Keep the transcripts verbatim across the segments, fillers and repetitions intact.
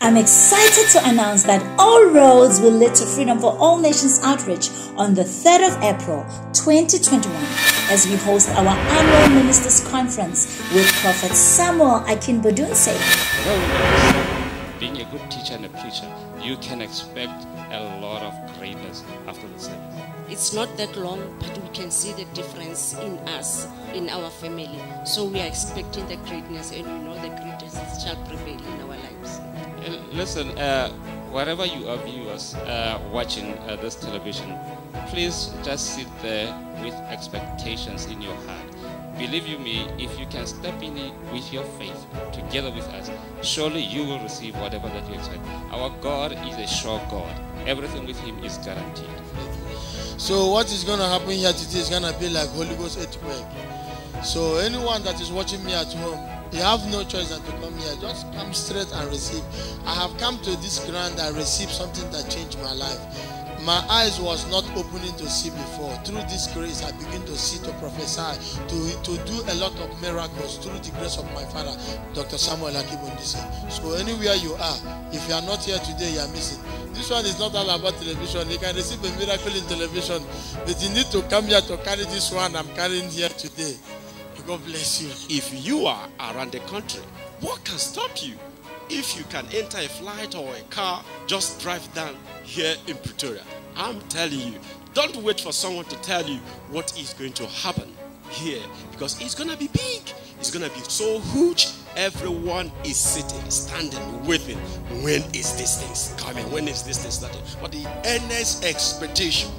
I'm excited to announce that all roads will lead to Freedom for All Nations outreach on the third of April twenty twenty-one as we host our annual Ministers Conference with Prophet Samuel Akinbodunse. Being a good teacher and a preacher, you can expect a lot of greatness after the service. It's not that long, but we can see the difference in us, in our family. So we are expecting the greatness, and we know the greatness shall prevail in our lives. Uh, listen, uh, wherever you are viewers uh, watching uh, this television, please just sit there with expectations in your heart. Believe you me, if you can step in it with your faith together with us, surely you will receive whatever that you expect. Our God is a sure God. Everything with him is guaranteed. So what is going to happen here today is going to be like Holy Ghost earthquake. So anyone that is watching me at home, you have no choice than to come here. Just come straight and receive. I have come to this ground and received something that changed my life. My eyes was not opening to see before. Through this grace, I begin to see, to prophesy, to, to do a lot of miracles through the grace of my father, Doctor Samuel Akinbodunse. So anywhere you are, if you are not here today, you are missing. This one is not all about television. You can receive a miracle in television, but you need to come here to carry this one I'm carrying here today. God bless you. If you are around the country, what can stop you? If you can enter a flight or a car, just drive down here in Pretoria. I'm telling you, don't wait for someone to tell you what is going to happen here, because it's going to be big. It's going to be so huge. Everyone is sitting, standing, waiting. When is this thing coming? When is this thing starting? But the earnest expectation,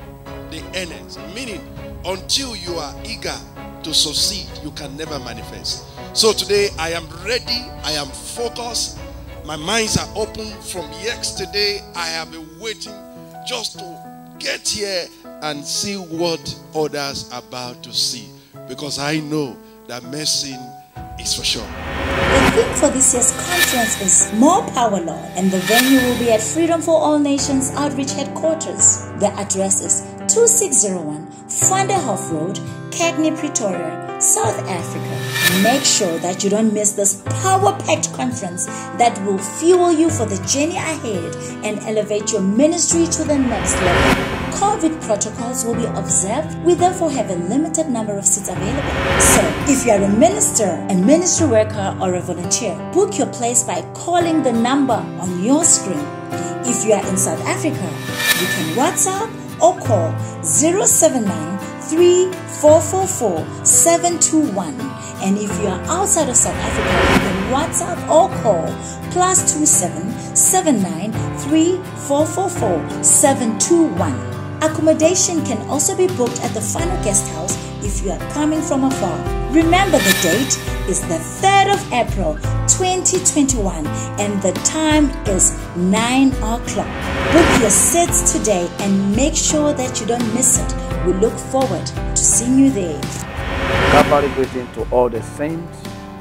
the earnest, meaning until you are eager to succeed, you can never manifest. So today I am ready, I am focused, my minds are open. From yesterday I have been waiting just to get here and see what others are about to see, because I know that mercy is for sure. The theme for this year's conference is More Power, Lord, and the venue will be at Freedom for All Nations Outreach Headquarters. The address is two six zero one Vanderhof Road, Cagney, Pretoria, South Africa. Make sure that you don't miss this power-packed conference that will fuel you for the journey ahead and elevate your ministry to the next level. COVID protocols will be observed. We therefore have a limited number of seats available. So, if you are a minister, a ministry worker, or a volunteer, book your place by calling the number on your screen. If you are in South Africa, you can WhatsApp or call zero seven nine three four four four seven two one. And if you are outside of South Africa, you can WhatsApp or call plus two seven seven nine three four four four seven two one. Accommodation can also be booked at the Final Guest House if you are coming from afar. Remember, the date is the third of April twenty twenty-one and the time is nine o'clock. Book your seats today and make sure that you don't miss it. We look forward to seeing you there. Calvary greeting to all the saints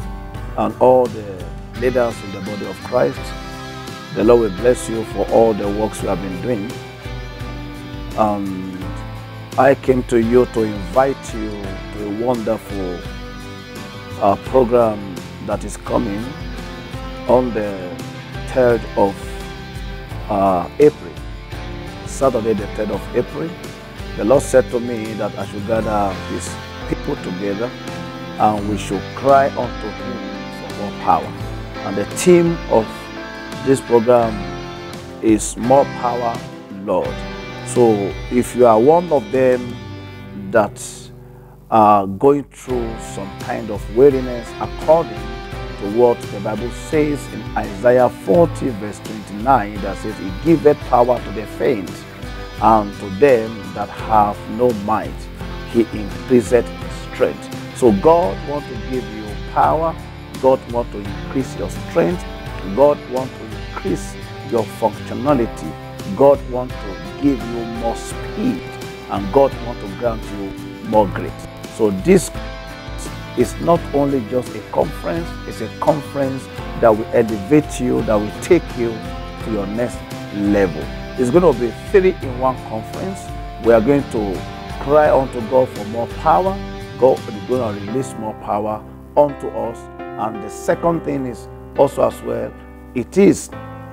and all the leaders in the body of Christ. The Lord will bless you for all the works you have been doing. Um, I came to you to invite you to a wonderful uh, program that is coming on the third of uh, April, Saturday the third of April. The Lord said to me that I should gather His people together and we should cry unto Him for more power. And the theme of this program is More Power, Lord. So if you are one of them that are going through some kind of weariness according to what the Bible says in Isaiah forty verse twenty-nine, that says, He giveth power to the faint, and to them that have no might He increaseth strength. So God wants to give you power, God wants to increase your strength, God wants to increase your functionality, God wants to give you more speed, and God wants to grant you more grace. So this is not only just a conference, it's a conference that will elevate you, that will take you to your next level. It's going to be three in one conference. We are going to cry unto God for more power. God is going to release more power unto us. And the second thing is also as well, it is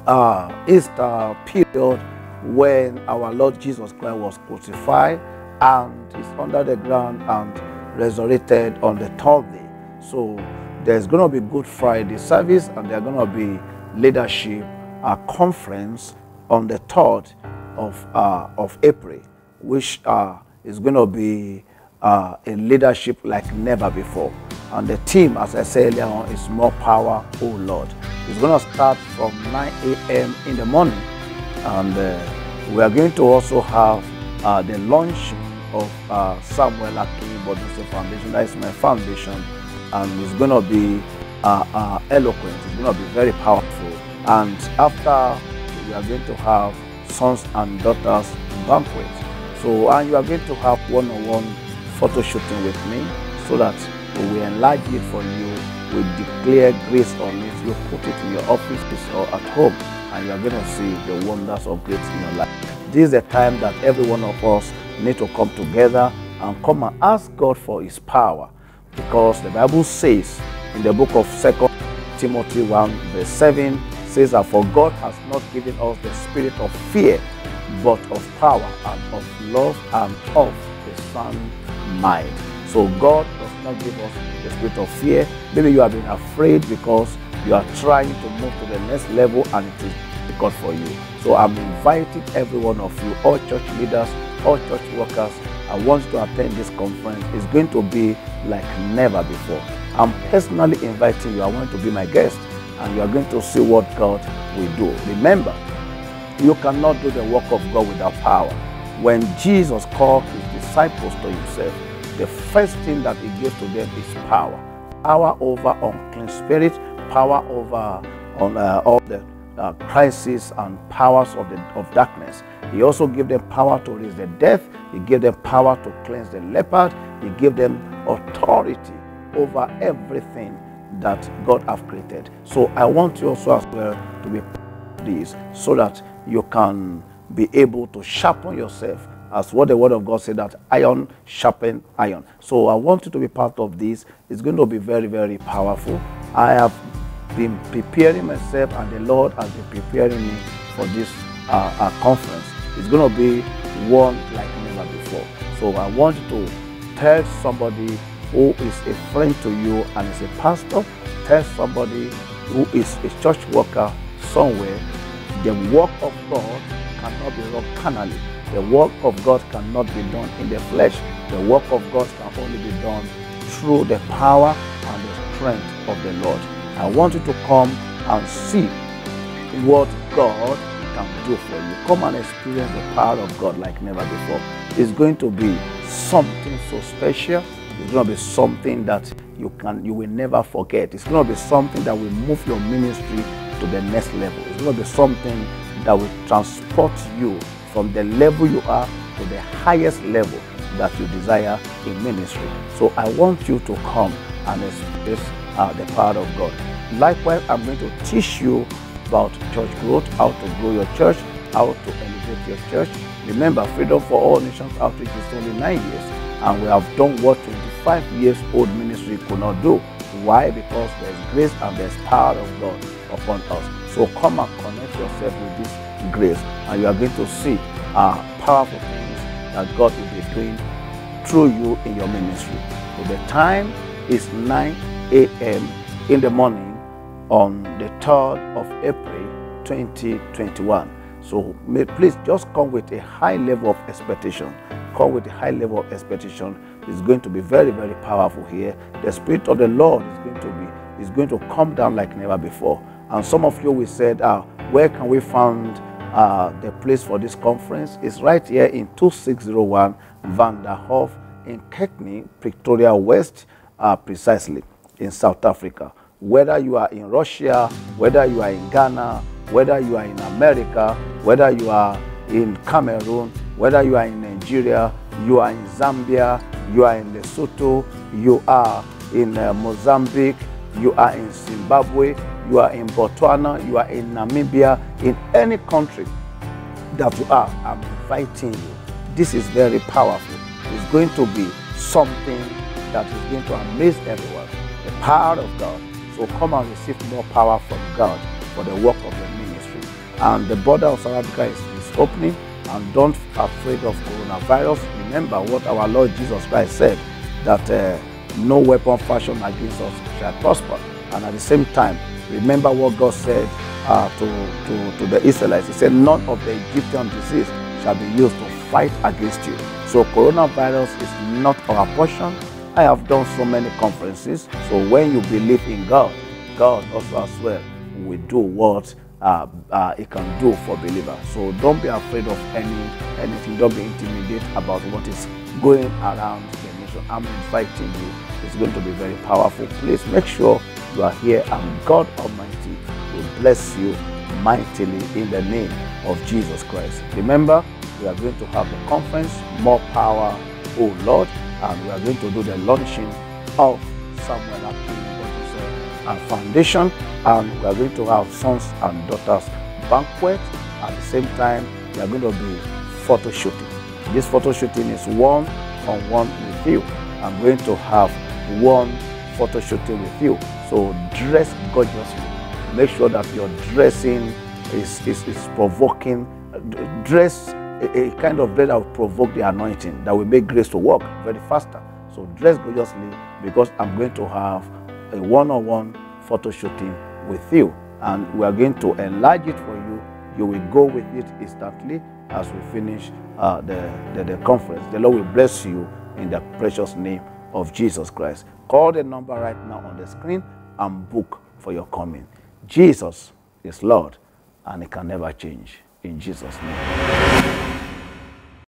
uh, Easter period when our Lord Jesus Christ was crucified and is under the ground and resurrected on the third day. So there's going to be Good Friday service, and there's going to be leadership uh, conference on the third of uh, of April, which uh, is going to be uh, a leadership like never before. And the theme, as I said earlier on, is More Power, O Lord. It's going to start from nine A M in the morning, and uh, we are going to also have uh, the launch of uh, Samuel Akinyi Bodunse Foundation. That is my foundation, and it's going to be uh, uh, eloquent. It's going to be very powerful. And after, we are going to have Sons and Daughters banquet. So, and you are going to have one-on-one photo shooting with me, so that we will enlarge it for you. We declare grace on it. You put it in your office or at home, and you are going to see the wonders of grace in your life. This is the time that every one of us need to come together and come and ask God for His power, because the Bible says in the book of Second Timothy one verse seven says that for God has not given us the spirit of fear, but of power and of love and of a sound mind. So God does not give us the spirit of fear. Maybe you have been afraid because you are trying to move to the next level and it is difficult for you. So I'm inviting every one of you, all church leaders, all church workers, I want you to attend this conference. It's going to be like never before. I'm personally inviting you. I want you to be my guest, and you are going to see what God will do. Remember, you cannot do the work of God without power. When Jesus called His disciples to Himself, the first thing that He gave to them is power. Power over unclean spirit, power over on uh, all the uh, crises and powers of, the, of darkness. He also gave them power to raise the deaf. He gave them power to cleanse the leopard. He gave them authority over everything that God has created. So I want you also as well to be part of this, so that you can be able to sharpen yourself, as what the word of God said, that iron sharpen iron. So I want you to be part of this. It's going to be very, very powerful. I have been preparing myself, and the Lord has been preparing me for this uh, uh, conference. It's going to be one like never before. So I want you to tell somebody who is a friend to you and is a pastor. Tell somebody who is a church worker somewhere. The work of God cannot be done carnally. The work of God cannot be done in the flesh. The work of God can only be done through the power and the strength of the Lord. I want you to come and see what God can do for you. Come and experience the power of God like never before. It's going to be something so special. It's going to be something that you can, you will never forget. It's going to be something that will move your ministry to the next level. It's going to be something that will transport you from the level you are to the highest level that you desire in ministry. So I want you to come and experience uh, the power of God. Likewise, I'm going to teach you about church growth, how to grow your church, how to elevate your church. Remember, Freedom for All Nations Outreach is only nine years, and we have done what twenty-five years old ministry could not do. Why? Because there's grace and there's power of God upon us. So come and connect yourself with this grace, and you are going to see uh, powerful things that God will be doing through you in your ministry. So the time is nine A M in the morning on the third of April twenty twenty-one. So may, please just come with a high level of expectation. Come with a high level of expectation. It's going to be very, very powerful here. The Spirit of the Lord is going to be is going to come down like never before. And some of you will say, uh, where can we find uh, the place for this conference? It's right here in two six zero one Vanderhof in Kekney, Pretoria West, uh, precisely in South Africa. Whether you are in Russia, whether you are in Ghana, whether you are in America, whether you are in Cameroon, whether you are in Nigeria, you are in Zambia, you are in Lesotho, you are in uh, Mozambique, you are in Zimbabwe, you are in Botswana, you are in Namibia, in any country that you are, I'm inviting you. This is very powerful. It's going to be something that is going to amaze everyone. The power of God. So come and receive more power from God for the work of the ministry. And the border of South Africa is, is opening, and don't be afraid of coronavirus. Remember what our Lord Jesus Christ said, that uh, no weapon fashioned against us shall prosper. And at the same time, remember what God said uh, to, to, to the Israelites. He said, none of the Egyptian disease shall be used to fight against you. So coronavirus is not our portion. I have done so many conferences. So when you believe in God, God also as well will do what uh, uh, He can do for believers. So don't be afraid of any anything. Don't be intimidated about what is going around the nation. I'm inviting you. It's going to be very powerful. Please make sure you are here, and God Almighty will bless you mightily in the name of Jesus Christ. Remember, we are going to have the conference, More Power, Oh Lord, and we are going to do the launching of Samuel Akin and Foundation, and we are going to have Sons and Daughters Banquet. At the same time, we are going to be photo shooting. This photo shooting is one-on-one with you. I'm going to have one photo shooting with you. So dress gorgeously. Make sure that your dressing is, is, is provoking. Dress a, a kind of dress that will provoke the anointing, that will make grace to work very faster. So dress gorgeously, because I'm going to have a one-on-one photo shooting with you. And we are going to enlarge it for you. You will go with it instantly as we finish uh, the, the, the conference. The Lord will bless you in the precious name of Jesus Christ. Call the number right now on the screen and book for your coming. Jesus is Lord, and He can never change. In Jesus' name.